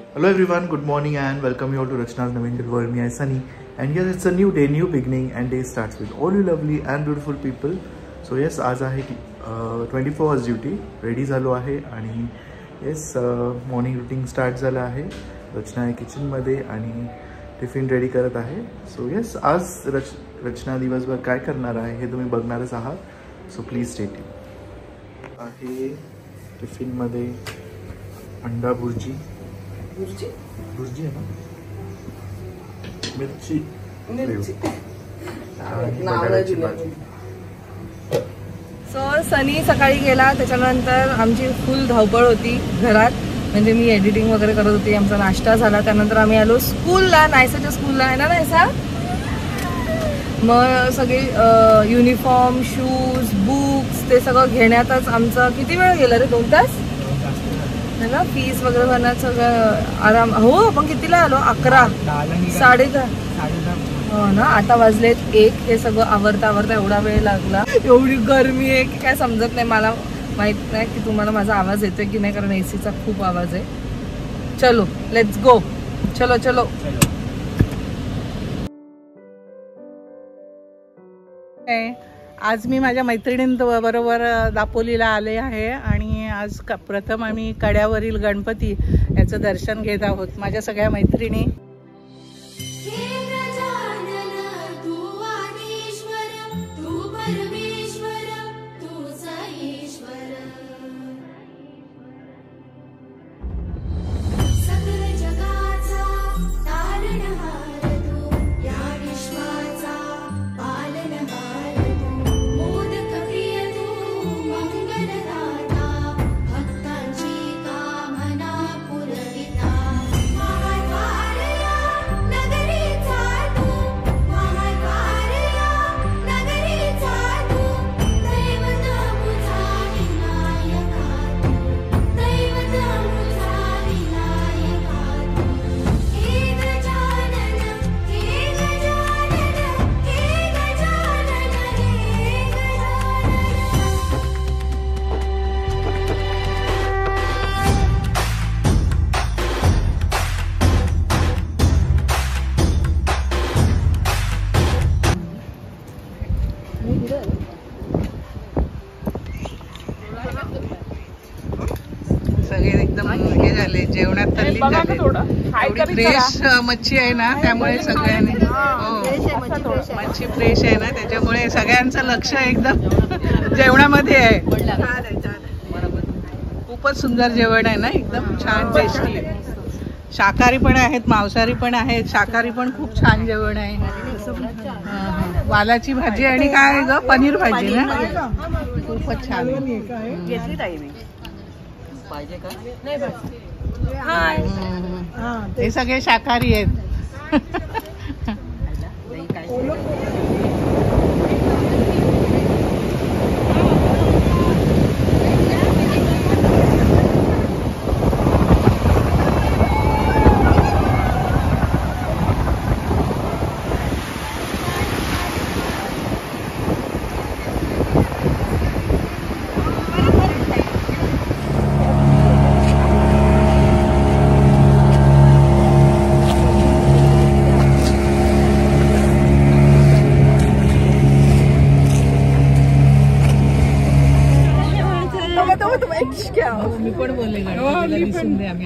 Hello everyone, good morning and welcome you all to Rachna's Naveen World. Me, I Sunny, and yes, it's a new day, new beginning, and day starts with all you lovely and beautiful people. So yes, आज आहे 24 hours duty. Ready झालो आहे आणि yes, morning routine start झाला आहे. रचना आहे kitchen मध्ये आणि टिफिन रेडी करत आहे. सो येस, आज रचना दिवसभर काय करणार आहे हे तुम्ही बघणारच आहात. So please stay tune. आहे टिफिन मध्ये अंडा भुर्जी भुर्जी आहे ना, मिरची बटाट्याची भाजी. सो सनी सकाळी गेला, त्याच्यानंतर आमची फुल धावपळ होती घरात. म्हणजे मी एडिटिंग वगैरे करत होती, आमचा नाश्ता झाला, त्यानंतर आम्ही आलो स्कूलला, नायसाच्या स्कूलला आहे ना नायसा. मग सगळे युनिफॉर्म, शूज, बुक्स ते सगळं घेण्यातच आमचा किती वेळ गेला रे? 2 तास है ना. फीस वगैरे भरण्यात सगळं आराम. हो, आपण कितीला आलो? 11, 10:30 हो ना. आता वाजलेत 1. हे सगळं आवरता आवरता एवढा वेळ लागला. एवढी गरमी आहे की काय समजत नाही. मला माहित नाही की तुम्हाला माझा आवाज येतोय की नाही, कारण एसीचा खूप आवाज आहे. चलो लेट्स गो. चलो चलो. आज मी माझ्या मैत्रिणींबरोबर दापोलीला आले आहे आणि आज प्रथम आम्ही कड्यावरील गणपती याचं दर्शन घेत आहोत. माझ्या सगळ्या मैत्रिणी. सगळे एकदम हे झाले, जेवणात तल्लीन झाले. एवढी फ्रेश मच्छी आहे ना, त्यामुळे सगळ्यांनी, हो मच्छी फ्रेश आहे ना, त्याच्यामुळे सगळ्यांचं लक्ष एकदम जेवणामध्ये आहे. खूपच सुंदर जेवण आहे ना, एकदम छान टेस्टी आहे. शाकाहारी पण आहेत, मांसाहारी पण आहेत. शाकाहारी पण खूप छान जेवण आहे. वालाची भाजी आणि काय ग, पनीर भाजी ना, खूपच छान. हे सगळे शाकाहारी आहेत. मी पण बोलले आम्ही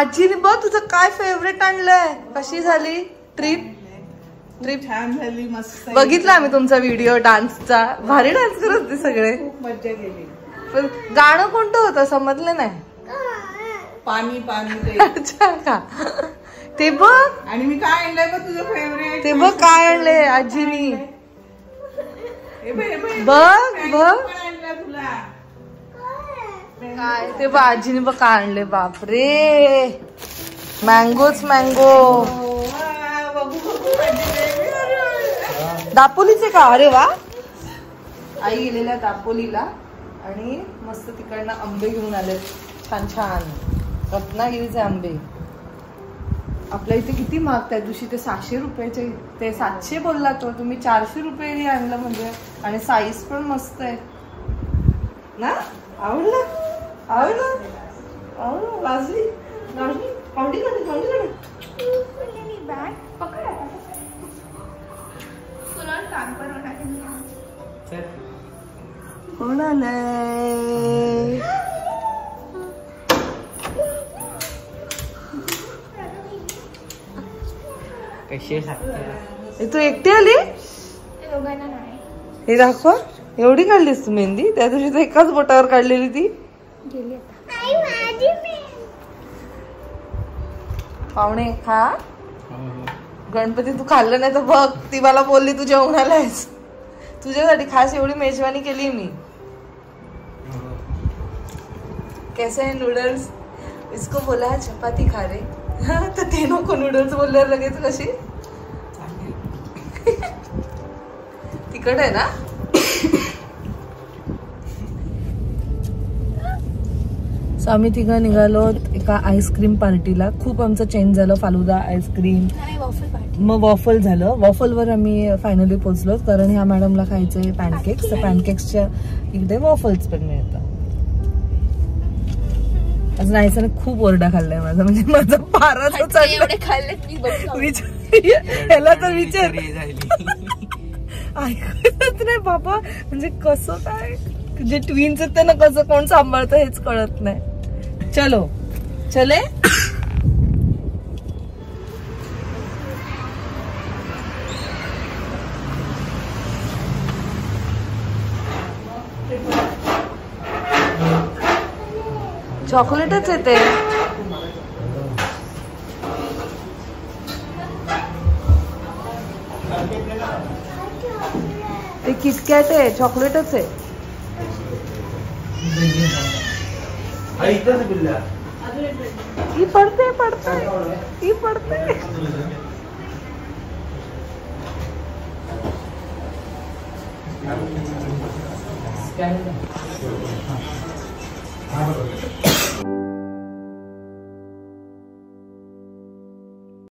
आजीने बघ तुझं काय फेवरेट आणलंय. कशी झाली ट्रिप? छान झाली, मस्त. बघितला आम्ही तुमचा व्हिडिओ डान्सचा. भारी डान्स करत होते सगळे. खूप मज्जा केली. पण गाणं कोणतं होतं समजलं नाही. पाणी पाणी ते. अच्छा का? ते बघ. आणि मी काय आणलंय बघ तुझं फेवरेट. ते बघ काय आणलंय आजीनी. बघ बघ तुला काय ते बघ आजीने बघ काय आणले. बापरे मँगोच मँगो. दापोलीचे का? अरे वा. आई गेलेल्या दापोलीला आणि मस्त तिकडनं आंबे घेऊन आले. छान छान रत्नागिरीचे आंबे. आपल्या इथे किती महाग. त्या दिवशी ते 600 रुपयाचे, ते 700 बोलला तो. तुम्ही 400 रुपये आणलं म्हणजे. आणि साईज पण मस्त आहे ना. आवडलं आवडलं आवडलं. वाजली पावडी काढ पावडी काढ. कोण आलंय? तू एकटी आली? हे दाखव. एवढी काढलीस तू मेहंदी? त्या दिवशी तर एकाच बोटावर काढलेली ती. पाहुणे खा. गणपती तू खाल्लं नाही तर बघ. ती मला बोलली तू जेवण आलायस. तुझ्यासाठी खास एवढी मेजवानी केली मी. कैसे है नूडल्स? इसको बोला चपाती खा रे. तर ते नको नूडल्स बोलल्यावर लगेच कशी. तिकड आहे ना. सो आम्ही तिघं निघालो एका आईस्क्रीम पार्टीला. खूप आमचं चेंज झालं. फालुदा आईस्क्रीम मग वॉफल झालं. वॉफलवर आम्ही फायनली पोहोचलो कारण ह्या मॅडमला खायचंय पॅनकेक्स. तर पॅनकेक्सच्या इकडे वॉफल्स पण मिळतात. अजून आईचं खूप ओरडा खाल्लाय माझा. म्हणजे माझा फारच ह्याला तर विचार ऐकतच नाही बाबा. म्हणजे कसं काय जे ट्विन्स आहेत त्यांना कसं कोण सांभाळतं हेच कळत नाही. चलो चले. चॉकलेटच येते. ते किटकॅट आहे. चॉकलेटच आहे. ही पडते पडते ही पडते.